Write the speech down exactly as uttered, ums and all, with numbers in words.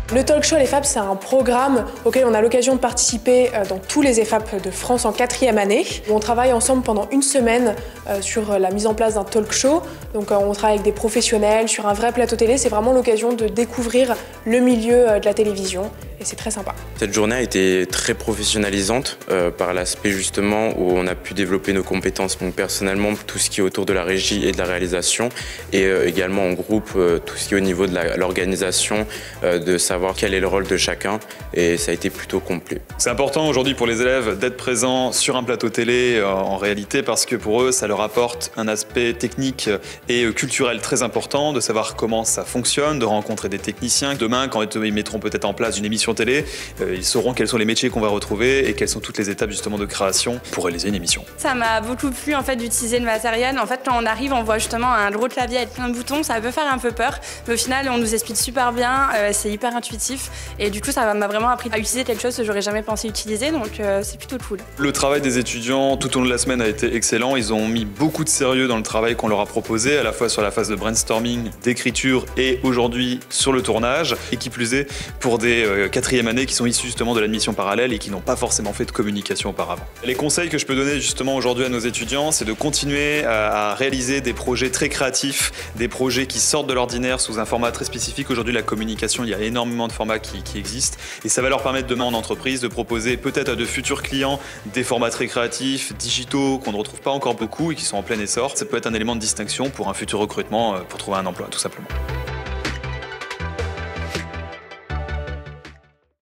Le Talk Show Les Fab, c'est un programme auquel on a l'occasion de participer dans tous les E F A P de France en quatrième année. On travaille ensemble pendant une semaine sur la mise en place d'un talk show. Donc on travaille avec des professionnels sur un vrai plateau télé. C'est vraiment l'occasion de découvrir le milieu de la télévision et c'est très sympa. Cette journée a été très professionnalisante euh, par l'aspect justement où on a pu développer nos compétences. Donc personnellement, tout ce qui est autour de la régie et de la réalisation et euh, également en groupe, euh, tout ce qui est au niveau de l'organisation, euh, de savoir quel est le rôle de chacun et ça a été plutôt complet. C'est important aujourd'hui pour les élèves d'être présents sur un plateau télé euh, en réalité parce que pour eux, ça leur apporte un aspect technique et culturel très important, de savoir comment ça fonctionne, de rencontrer des techniciens. Demain, quand ils mettront peut-être en place une émission télé, euh, ils sauront quels sont les métiers qu'on va retrouver et quelles sont toutes les étapes justement de création pour réaliser une émission. Ça m'a beaucoup plu en fait d'utiliser le matériel. En fait, quand on arrive, on voit justement un gros clavier avec plein de boutons, ça peut faire un peu peur, mais au final, on nous explique super bien, euh, c'est hyper intuitif et du coup, ça m'a vraiment appris à utiliser quelque chose que j'aurais jamais pensé utiliser, donc euh, c'est plutôt cool. Le travail des étudiants tout au long de la semaine a été excellent. Ils ont mis beaucoup de sérieux dans le travail qu'on leur a proposé, à la fois sur la phase de brainstorming, d'écriture et aujourd'hui sur le tournage, et qui plus est pour des euh, quatrième années qui sont issus justement de l'admission parallèle et qui n'ont pas forcément fait de communication auparavant. Les conseils que je peux donner justement aujourd'hui à nos étudiants, c'est de continuer à, à réaliser des projets très créatifs, des projets qui sortent de l'ordinaire sous un format très spécifique. Aujourd'hui, la communication, il y a énormément de formats qui, qui existent et ça va leur permettre demain en entreprise de proposer peut-être à de futurs clients des formats très créatifs, digitaux, qu'on ne retrouve pas encore beaucoup et qui sont en plein essor. Ça peut être un élément de distinction pour un futur recrutement, pour trouver un emploi tout simplement.